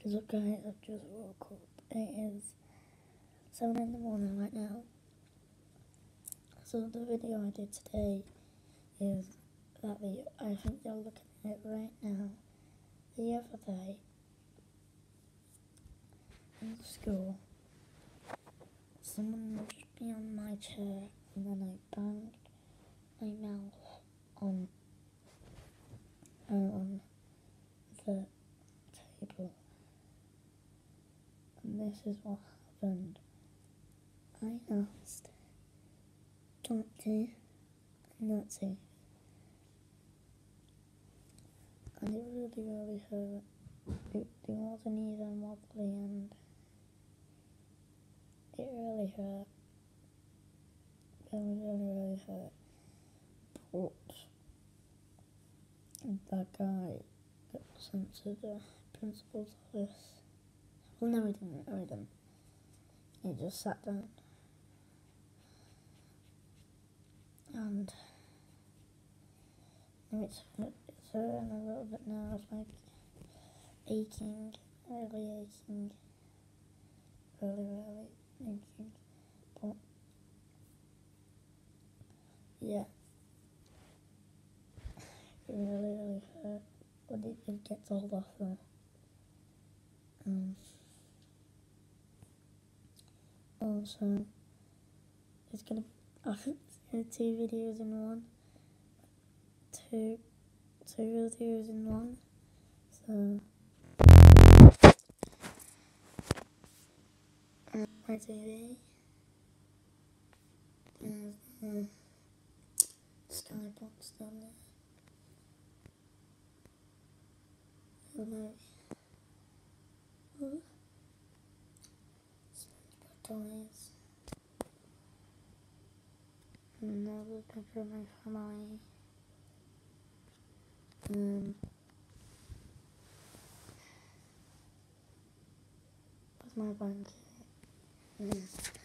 What is up, guys? I've just woke up. It is 7 in the morning right now. So the video I did today is that I think you're looking at it right now. The other day in school, someone was just behind my chair and then I banged my mouth on the table. And this is what happened. I asked Doctor Nazi, and it really hurt. It wasn't even wobbly, and it really hurt. It really hurt. But that guy got sent to the principal's office. Well, no, he didn't. He just sat down. And it's hurting a little bit now. It's like aching, really aching. Really aching. But yeah, it really hurt. But it gets all off though. Also, it's gonna I think two videos in one. Two videos in one. So my TV. There's the skybox down there. Hello. SpongeBob toys. Another picture of my family. That's my blanket.